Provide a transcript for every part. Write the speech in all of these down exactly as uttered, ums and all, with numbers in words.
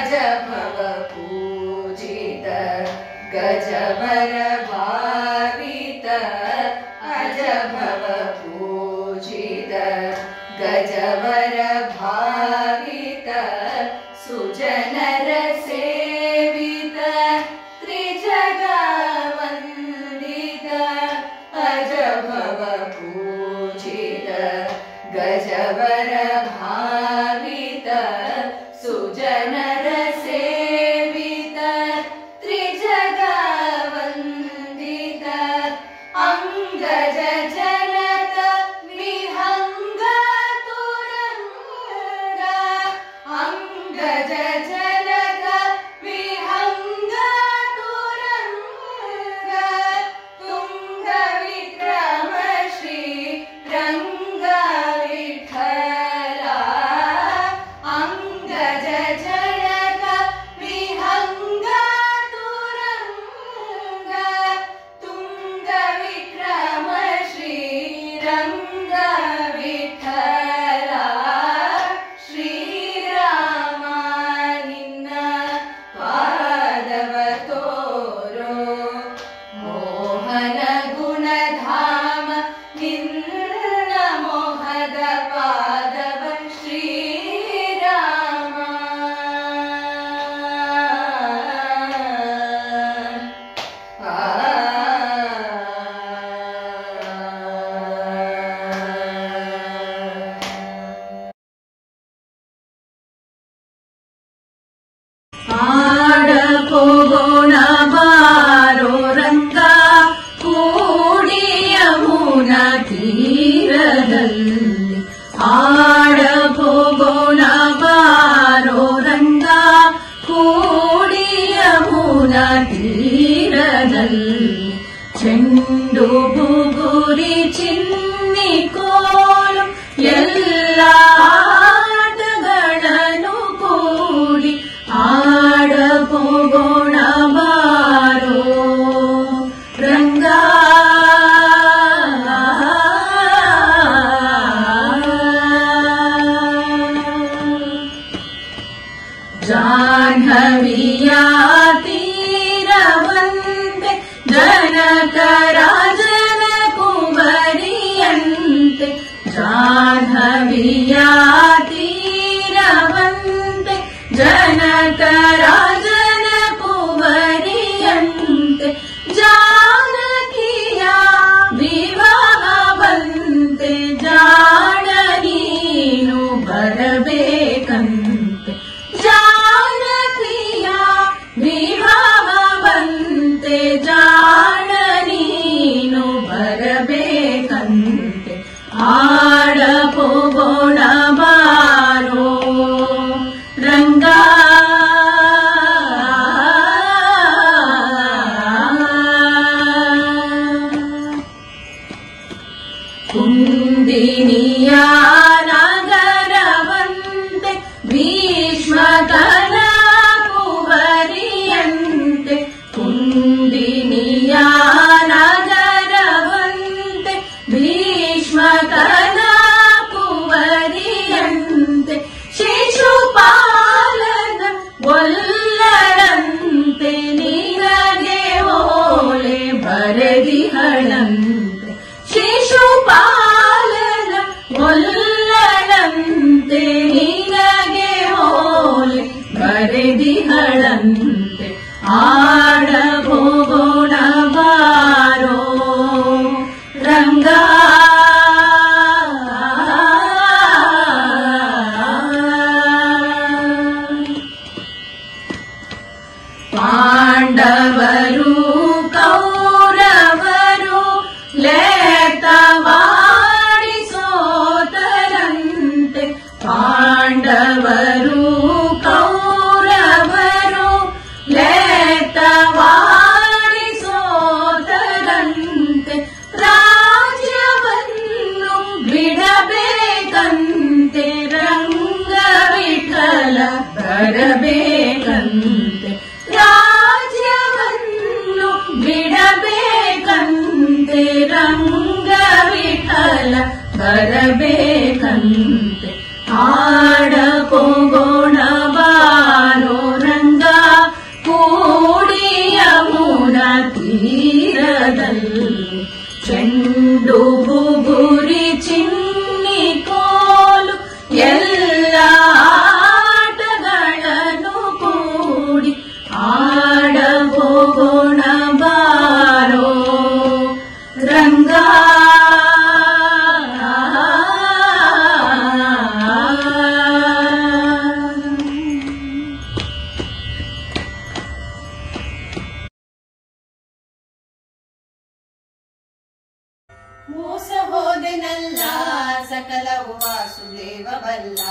अज भव पूजित गजवर भावित अज भव पूजित गजवर भावित सुजनर सेवित त्रिजग वंदित अज भव पूजित गजवर भावित सुजनर सेवित त्रिजग वंदित अंगज जनक विहंग तुरंग अंगज जनक विहंग तुरंग तुंग विक्रम श्री रंग विठला अंगज जनक विहंग तुरंग तुंग विक्रम श्री रंग विठला श्रीराम निन्न पादव तोरो मोहन गुणधाम निन्न मोहद पादव श्रीराम आ ಆಡಪೋಗೋಣ ಬಾರೋ ರಂಗ ಕೂಡಿ ಯಮುನಾ ತೀರದಲ್ಲಿ ಆಡಪೋಗೋಣ ಬಾರೋ ರಂಗ ಕೂಡಿ ಯಮುನಾ ತೀರದಲ್ಲಿ ಚೆಂಡು ಬುಗುರಿ ಚಿನ್ನಿ ಕೋಲು ಎಲ್ಲ ಆಟಗಳನ್ನು ಕೂಡಿ ಆಡಪೋಗೋಣ ಬಾರೋ ರಂಗ ಜಾಹ್ನವಿಯ ತೀರವಂತೆ ಜನಕ ರಾಜನ ಕುವರಿಯಂತೆ ಜಾಹ್ನವಿಯ ತೀರವಂತೆ ಜನಕ ರಾಜನ ಕುವರಿಯಂತೆ ಜಾನಕಿಯ ವಿವಾಹವಂತೆ ಜಾಣ ನೀನು ಬರಬೇಕಂತೆ ಜಾನಕಿಯ ವಿವಾಹವಂತೆ ಜಾಣ ನೀನು ಬರಬೇಕಂತೆ ಆಡಪೋಗೋಣ ಬಾರೋ ರಂಗ ಕುಂದಿನಿಯ ನಗರವಂತೆ ಭೀಷ್ಮಕನ ಕುವರಿಯಂತೆ ಕುಂದಿನಿಯ ನಗರವಂತೆ ಭೀಷ್ಮಕನ ಕುವರಿಯಂತೆ ಶಿಶುಪಾಲನ ಒಲ್ಲರಂತೆ ನಿನಗೆ ಓಲೆ ಬರೆದಿಹಳಂತೆ ಶಿಶುಪಾಲನ ಒಲ್ಲರಂತೆ ನಿನಗೆ ಓಲೆ ಬರೆದಿಹಳಂತೆ ಆಡಪೋಗೋಣ ಬಾರೋ ರಂಗ ಪಾಂಡವರು ಕೌರವರು ಲೇತವಾಡಿ ಸೋತರಂತೆ ಪಾಂಡವರು ಕೌರವರು ಲೇತವಾಡಿ ಸೋತರಂತೆ ರಾಜ್ಯವನ್ನು ಬಿಡಬೇಕಂತೆ ರಂಗ ವಿಠಲ ಬರಬೇಕಂತೆ ರಾಜ್ಯವನ್ನು ಬಿಡಬೇಕಂತೆ ರಂಗ ವಿಠಲ ಬರಬೇಕಂತೆ ಆಡಪೋಗೋಣ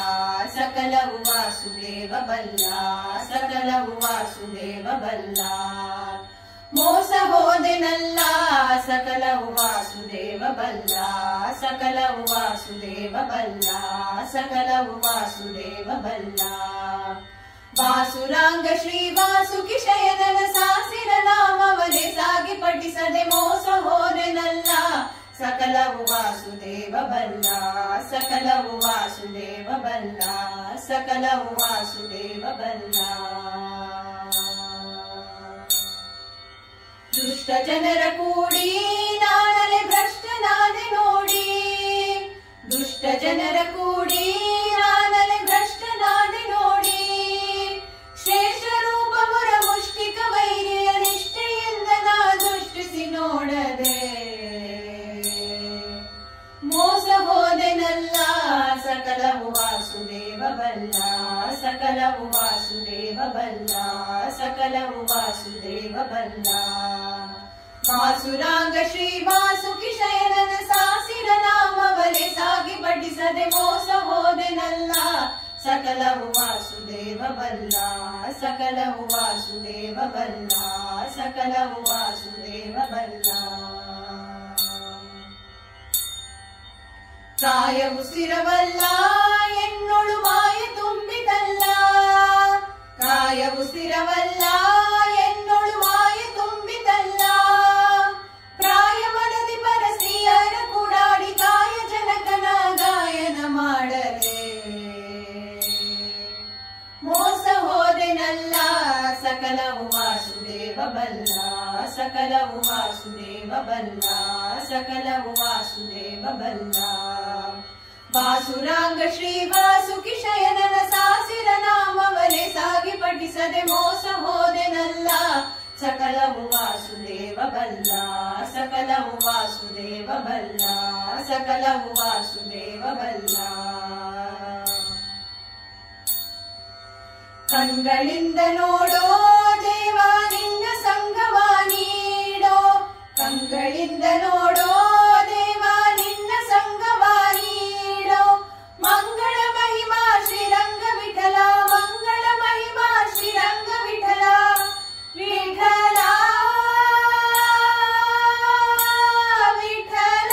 ಸಕಲವು ವಾಸುದೇವ ಬಲ್ಲ ಸಕಲವು ವಾಸುದೇವ ಬಲ್ಲ ಮೋಸ ಹೋದೆನಲ್ಲ ಸಕಲವು ವಾಸುದೇವ ಬಲ್ಲ ಸಕಲವು ವಾಸುದೇವ ಬಲ್ಲ ಸಕಲವು ವಾಸುದೇವ ಬಲ್ಲ ವಾಸುರಾಂಗ ಶ್ರೀ ವಾಸುಕಿ ಶಯನನ ಸಾಸಿರ ನಾಮವನೆ ಸಾಗಿ ಪಠಿಸದೆ ಮೋಸ ಹೋದೆನಲ್ಲ ಸಕಲವು ವಾಸುದೇವ ಬಲ್ಲ ಸಕಲವು ವಾಸುದೇವ ಬಲ್ಲ ಸಕಲವು ವಾಸುದೇವ ಬಲ್ಲ ದುಷ್ಟ ಜನರ ಕೂಡಿ ನಾನಲೆ ಭ್ರಷ್ಟನಾದೆ ನೋಡಿ ದುಷ್ಟ ಜನರ ಕೂಡಿ ನಾನಲೆ ಭ್ರಷ್ಟನಾದೆ ನೋಡಿ ಶೇಷ ರೂಪ ಮುರ ಮುಷ್ಟಿಕ ವೈರಿಯ ನಿಷ್ಠೆಯಿಂದ ನಾ ದೃಷ್ಟಿಸಿ ನೋಡದೆ ಮೋಸ ಹೋದೆನಲ್ಲ ಸಕಲವು ವಾಸುದೇವ ಬಲ್ಲ ಸಕಲವು ವಾಸುದೇವ ಬಲ್ಲ ಸಕಲವು ವಾಸುದೇವ ಬಲ್ಲ ವಾಸುರಾಂಗ ಶ್ರೀ ವಾಸುಕಿ ಶಯನನ ಸಾಸಿರ ನಾಮವಲೆ ಸಾಗಿ ಪಠಿಸದೆ ಮೋಸ ಹೋದೆನಲ್ಲ ಸಕಲವು ವಾಸುದೇವ ಬಲ್ಲ ಸಕಲವು ವಾಸುದೇವ ಬಲ್ಲ ಸಕಲವು ವಾಸುದೇವ ಬಲ್ಲ ಕಾಯ ಉಸಿರವಲ್ಲ ಎನ್ನೊಳು ಮಾಯ ತುಂಬಿದಲ್ಲ ಕಾಯ ಉಸಿರವಲ್ಲ ಎನ್ನೊಳು ಮಾಯ ತುಂಬಿದಲ್ಲ ಪ್ರಾಯ ಮನದಿ ಪರಸಿಯರ ಕೂಡಾಡಿ ಕಾಯ ಜನಕನ ಗಾಯನ ಮಾಡಲೇ ಮೋಸ ಹೋದೆನಲ್ಲ ಸಕಲವು ವಾಸುದೇವ ಬಲ್ಲ ಸಕಲವು ವಾಸುದೇವ ಬಲ್ಲ ಸಕಲವು ವಾಸುದೇವ ಬಲ್ಲ ವಾಸುರಾಂಗ ಶ್ರೀ ವಾಸುಕಿ ಶಯನನ ಸಾಸಿರ ನಾಮವನೆ ಸಾಗಿ ಪಠಿಸದೆ ಮೋಸ ಹೋದೆನಲ್ಲ ಸಕಲವು ವಾಸುದೇವ ಬಲ್ಲ ಸಕಲವು ವಾಸುದೇವ ಬಲ್ಲ ಸಕಲವು ವಾಸುದೇವ ಬಲ್ಲ ಕಂಗಳಿಂದ ನೋಡೋ ದೇವ ನಿನ್ನ ಸಂಗವ ನೀಡೋ ಕಂಗಳಿಂದ ನೋಡೋ ದೇವ ನಿನ್ನ ಸಂಗವ ನೀಡೋ ಮಂಗಳ ಮಹಿಮಾ ಶ್ರೀರಂಗ ವಿಠಲ ಮಂಗಳ ಮಹಿಮಾ ಶ್ರೀರಂಗ ವಿಠಲ ವಿಠಲ ವಿಠಲ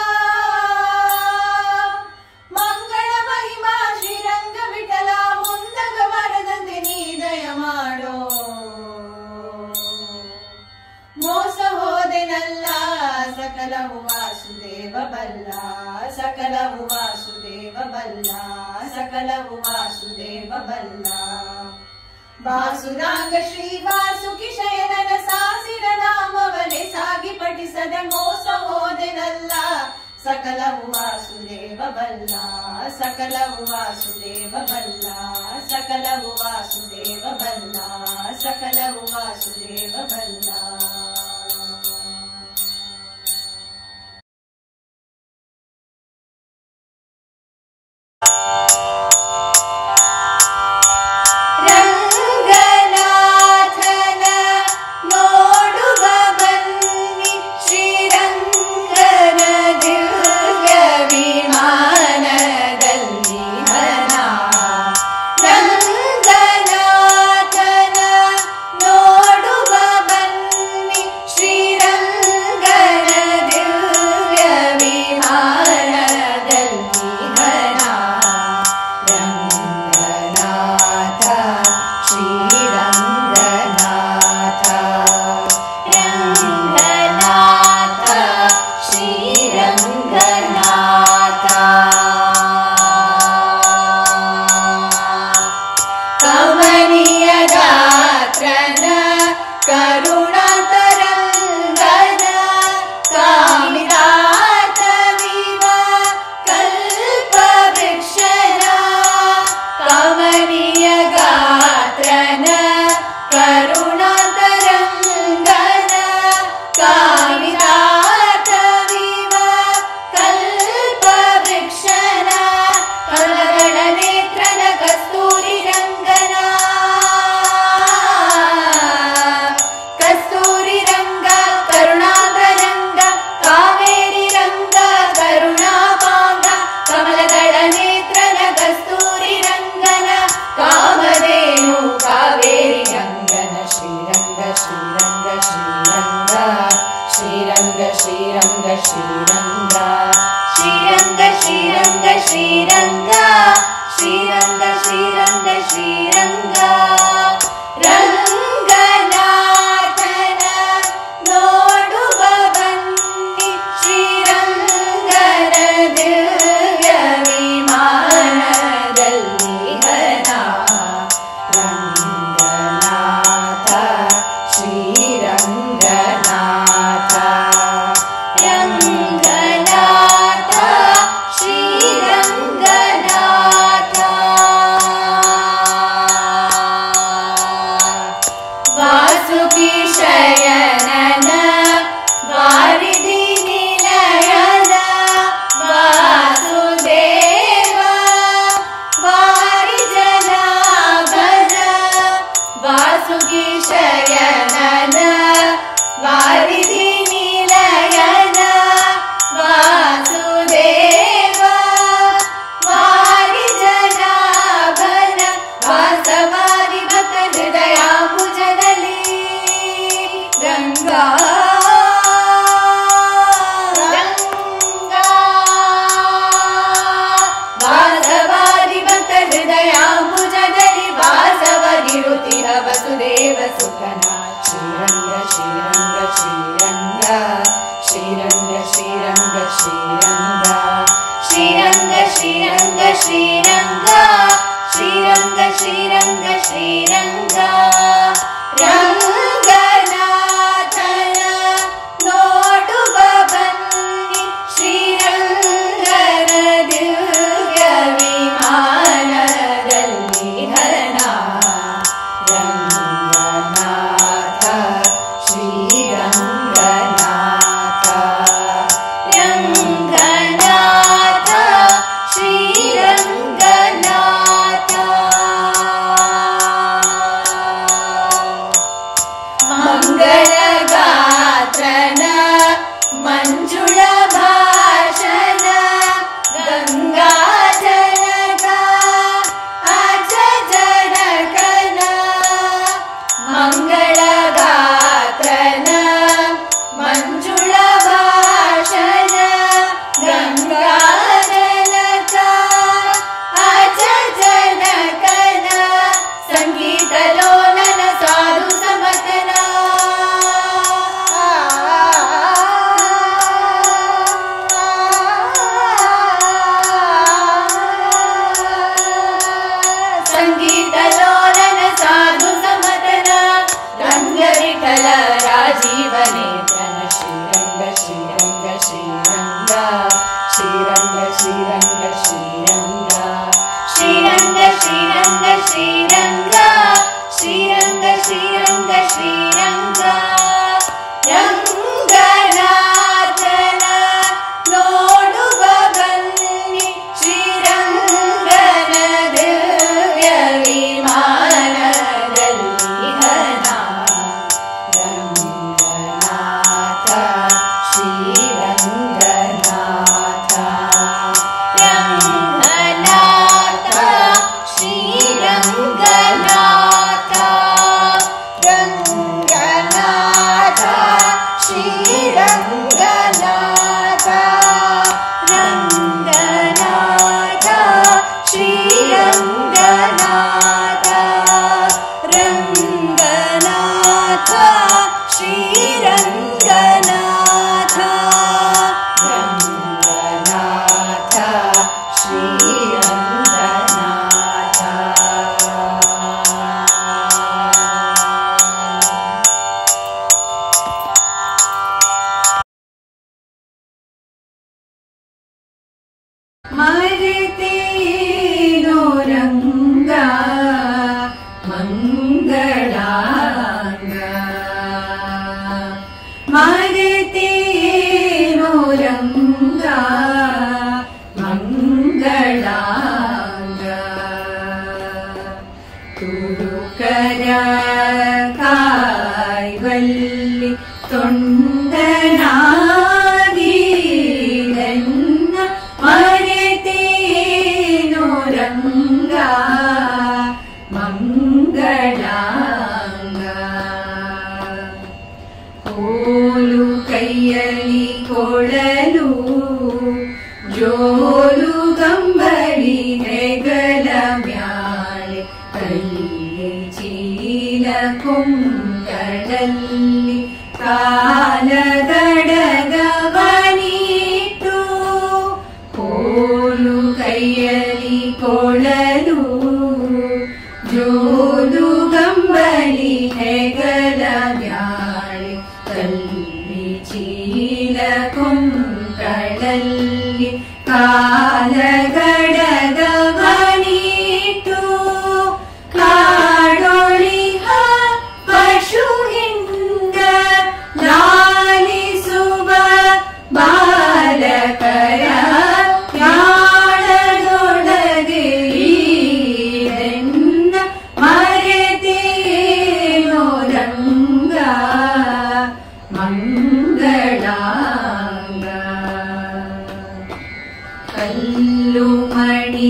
ಮಂಗಳ ಮಹಿಮಾ ಶ್ರೀರಂಗ ವಿಠಲ ಮುಂದಗ ಮರದಂತೆ ನೀ ದಯ ಮಾಡೋ ಮೋಸ ಹೋದೆನಲ್ಲ ಸಕಲವು ವಾಸುದೇವ ಬಲ್ಲ ಸಕಲವು ವಾಸುದೇವ ಬಲ್ಲ ಸಕಲವು ವಾಸುದೇವ ಬಲ್ಲ ವಾಸುರಾಂಗ ಶ್ರೀ ವಾಸುಕಿ ಶಯನನ ಸಾಸಿರ ನಾಮವನೆ ಸಾಗಿ ಪಠಿಸದೆ ಮೋಸ ಹೋದೆನಲ್ಲ ಸಕಲವು ವಾಸುದೇವ ಬಲ್ಲ ಸಕಲವು ವಾಸುದೇವ ಬಲ್ಲ ಸಕಲವು ವಾಸುದೇವ ಬಲ್ಲ ಸಕಲವು ವಾಸುದೇವ ಬಲ್ಲ ರಂಗನಾಥನ ನೋಡುವ ಬನ್ನಿ ಶ್ರೀರಂಗ ಶ್ರೀರಂಗ ರಂಗನಾಥನ ನೋಡುವ ಬನ್ನಿ ಶ್ರೀರಂಗನ ದಿವ್ಯ ವಿಮಾನದಲ್ಲಿ ಹನ ರಂಗನಾಥ ಶ್ರೀರಂಗನಾಥ ರಂಗನಾಥ ಶ್ರೀರಂಗನಾಥ ವಾಸುಕಿ ಶಯನನ ವಾರಿಧಿ ನಿಲಯನ ವಾಸುದೇವ ವಾರಿಜನಾಭನ ವಾಸುಕಿ ಶಯನನ ವಾರಿಧಿ ನಿಲಯನ ವಾಸುದೇವ ವಾರಿಜನಾಭನ ವಾಸವಾದಿ ಭಕ್ತ ಹೃದಯಾಂಬುಜದಲ್ಲಿ ಗಂಗಾ ರಂಗಾ ವಾಸವಾದಿ ಭಕ್ತ ಹೃದಯಾಂಬುಜದಲ್ಲಿ ವಾಸವಗಿರುತ್ತಿಹ ವಸುದೇವ ಸುಖನ ಶ್ರೀರಂಗ ಶ್ರೀರಂಗ ಶ್ರೀರಂಗ ಶ್ರೀರಂಗ ಶ್ರೀರಂಗ ಶ್ರೀರಂಗ ಶ್ರೀರಂಗ ಶ್ರೀರಂಗ ಶ್ರೀರಂಗ ಶ್ರೀರಂಗ ಶ್ರೀರಂಗ ಶ್ರೀರಂಗ ರಂಗನಾಥನ ನೋಡುವ ಬನ್ನಿ ಶ್ರೀರಂಗನ ದಿವ್ಯ ವಿಮಾನದಲ್ಲಿ ಹರಣ ರಂಗನಾಥ ಶ್ರೀರಂಗನಾಥ ರಂಗನಾಥ ಶ್ರೀರಂಗನಾಥ ಮಂಗಳಗಾತ್ರನ ಮಂಜುಳ ಭಾಷಣ ಗಂಗಾಜನಕ ಅಜ ಜನಕನ ಮಂಗಳಗಾತ್ರನ ಮಂಜುಳ ಭಾಷಣ ಗಂಗಾಜನಕ ಅಜ ಜನಕನ ಸಂಗೀತ ಲೋಲನ ಸಾಧು ಸಮತನ ಸಂಗೀತ ಲೋಲನ ಸಾಧು ಸಮತನ ರಂಗವಿಠಲ ರಾಜೀವನೇತ್ರನ ಶ್ರೀರಂಗ ಶ್ರೀರಂಗ ಶ್ರೀರಂಗ ಶ್ರೀರಂಗ ಶ್ರೀರಂಗ ಶ್ರೀರಂಗ ಶ್ರೀರಂಗ ಶ್ರೀರಂಗ ಶ್ರೀರಂಗ ಶ್ರೀರಂಗ ಶ್ರೀರಂಗ ಶ್ರೀರಂಗ ರಂಗನಾಥನ ನೋಡುವ ಬನ್ನಿ ಶ್ರೀರಂಗನ ದಿವ್ಯ ವಿಮಾನದಲ್ಲಿ ಹನ ರಂಗನಾಥ ಶ್ರೀರಂಗನಾಥ ರಂಗನಾಥ ಶ್ರೀರಂಗನಾಥ ರಂಗನಾಥ ಶ್ರೀರಂಗನಾಥ ರಂಗನಾಥ ಶ್ರೀರಂಗನಾಥ ರಂಗನಾಥ ಶ್ರೀರಂಗನಾಥ ರಂಗನಾಥ ಶ್ರೀರಂಗನಾಥ ಮರೆತೇನೋ ರಂಗ ಮಂಗಳಾಂಗ ಮರೆತೇನೋ ರಂಗ ಮಂಗಳಾಂಗ ತುಡುಕರ ಕಾಯ್ವಲ್ಲಿ ತೊಂಡನಾಗಿ ನನ್ನ ಮರೆತೇನೋ ರಂಗ ಮಂಗಳಾಂಗ ಕೋಲು ಕೈಯಲ್ಲಿ ಕೊಳಲು ಜೋಲು ಕಂಬಳಿ ಹೆಗಲ ಮ್ಯಾ ಕೊಂಗಳಲ್ಲಿ ಕಾಲಗಡಗವನಿಟ್ಟು ಕೋಲು ಕೈಯಲ್ಲಿ ಕೊಳಲು ಜೋಲು ಗಂಬಳಿ ಹೆಗಲ ಮ್ಯಾಳೆ ಕಲ್ಲಿ ಚೀಲ ಕೊಂಗಳಲ್ಲಿ ಕಾಲಗಡಗವನಿಟ್ಟು ಕಾಡೊಳಿಹ ಪಶು ಹಿಂಡ ಲಾಲಿಸುವ ಬಾಲಕರ ಯಾಳದೊಳಗೆ ಈರೆನ್ನ ಮರೆತೇನೋ ರಂಗ ಮಂಗಳಾಂಗ ಕಲ್ಲು ಮಣಿ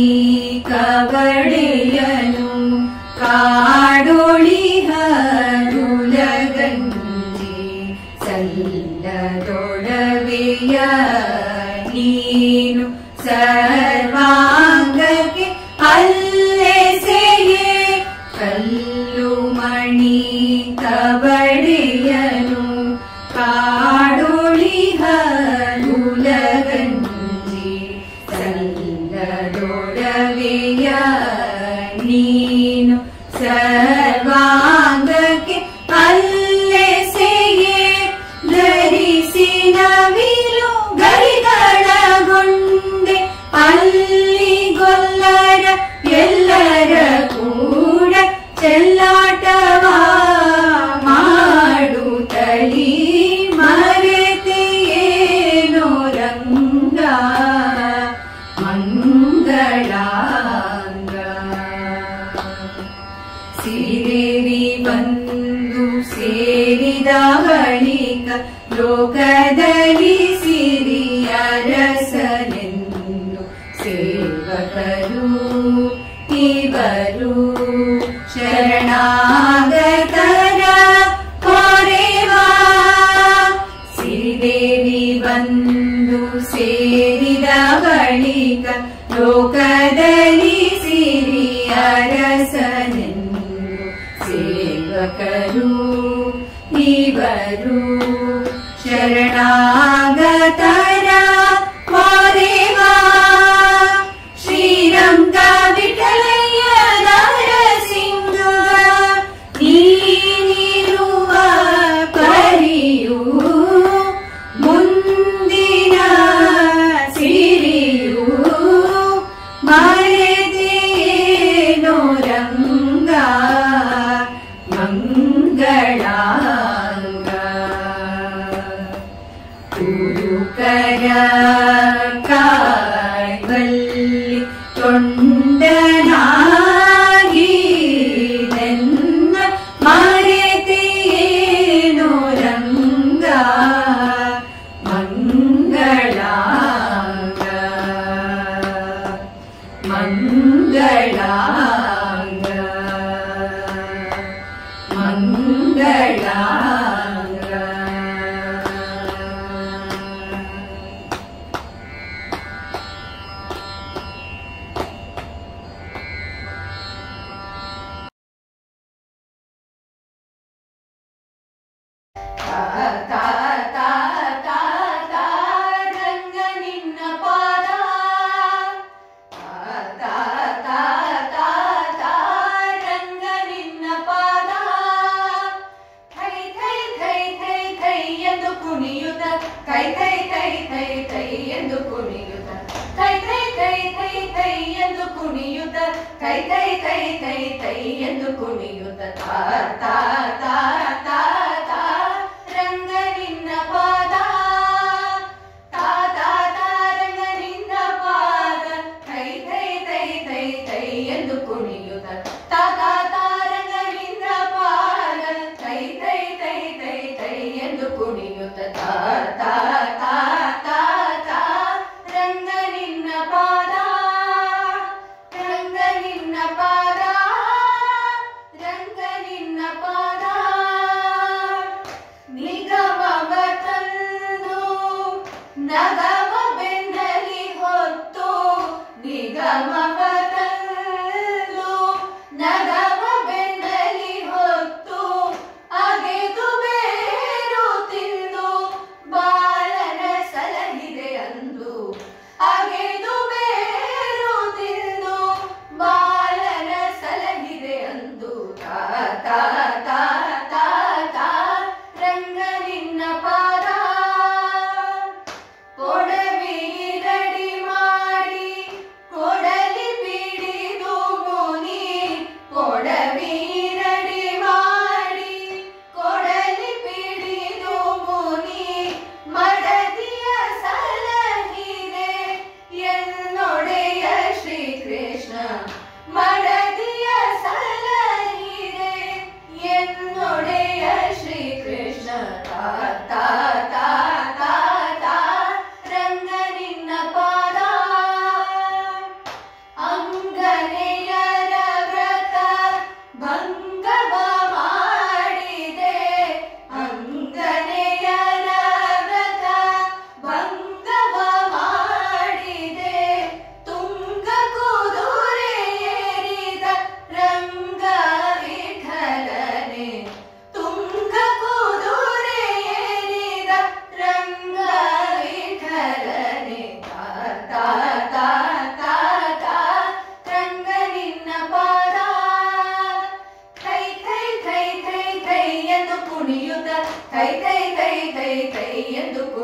ಕವಡೆಯನು ಕಾಡೊಳಿಹ ನುಲಗಂಜಿ ಸಲ್ಲದೊಡವೆಯ ನೀನು ಸರ್ವಾಂಗಕ್ಕೆ ಅಲ್ಲೆಸೆಯೇ ಕಲ್ಲು ಮಣಿ ಕವಡೆಯನು ಕಾಡೊಳಿಹ ನುಲಗಂಜಿ ಸಲ್ಲದೊಡವೆಯ ನೀನು ಸರ್ವಾಂಗಕ್ಕೆ ಅಲ್ಲೆಸೆಯೇ ಧರಿಸಿ ನವಿಲು ಗರಿಗಳಗೊಂಡೆ ಅಲ್ಲಿ ಗೊಲ್ಲರ ಎಲ್ಲರ ಕೂಡ ಚೆಲ್ಲಾಟವ ಮಾಡುತ್ತಲೀ ಮರೆತೆಯೇನೋ ರಂಗ ಮಂಗಳಾಂಗ ಸಿರಿದೇವಿ ಬಂದು ಸೇರಿದ ಬಳಿಕ ಲೋಕದಲ್ಲಿ ಸಿರಿಯರಸನೆಂದು ಸೇವಕರು ಇವರು ಶರಣಾಗತರ ಕೊರೆವಾ ಸಿರಿದೇವಿ ಬಂದು ಸೇರಿದ ಬಳಿಕ ಲೋಕದಲ್ಲಿ ಸಿರಿಯರಸನೆಂದು ಸೇವಕರು ಇವರು ಶರಣಾಗತರ ಕೊರೆವಾ ಶ್ರೀರಂಗ ವಿಠಲಯ್ಯ ನರಸಿಂಹ ನೀನಿರುವ ಪರಿಯು ಮುಂದಿನ ಸಿರಿಯು ಮರೆತೇನೋ ರಂಗ ಮಂಗಳಾಂಗ ಕುರುಕರ ಕಾಯ್ವಲ್ಲಿ ತೊಂಡನಾಗಿ ನನ್ನ ಮರೆತೇನೋ ರಂಗ ಮಂಗಳಾಂಗ ಮಂಗಳಾಂಗ ಮಂಗಳಾಂಗ ರಂಗ ನಿನ್ನ ಪಾದ ರಂಗ ನಿನ್ನ ಪಾದ ಥೈ ಥೈ ಥೈ ಥೈ ಥೈ ಎಂದು ಕುಣಿಯುತ್ತ ಥೈ ಥೈ ಥೈ ಥೈ ಥೈ ಎಂದು ಕುಣಿಯುತ್ತ ಥೈ ಥೈ ಥೈ ಥೈ ಥೈ ಎಂದು ಕುಣಿಯುತ್ತ ಥೈ ಥೈ ಥೈ ಥೈ ಥೈ ಎಂದು ಕುಣಿಯುತ್ತ ತಾ ತಾ ತಾ ತಾ ತಾ ರಂಗ ನಿನ್ನ ಪಾದ ತಾ ತಾ ತಾ ರಂಗ ನಿನ್ನ ಪಾದ ಥೈ ಥೈ ಥೈ ಥೈ ಥೈ ಎಂದು ಕುಣಿಯುತ್ತ ತಾ ತಾ ತಾ ರಂಗ ನಿನ್ನ ಪಾದ ಥೈ ಥೈ ಥೈ ಥೈ ಥೈ ಎಂದು ಕುಣಿಯುತ್ತ ತಾ ತಾ ತಾ ತಾ ತಾ ರಂಗ ನಿನ್ನ ಪಾದ ರಂಗ ನಿನ್ನ ಪಾದ ರಂಗ ನಿನ್ನ ಪಾದ ನಿಗಮವ ತಂದು ನಗಮ ಬೆನ್ನಲಿ ಹೊತ್ತು ನಿಗಮವ ತಂದು ನಗ ಥೈ ಥೈ ಥೈ ಥೈ ಥೈ ಎಂದು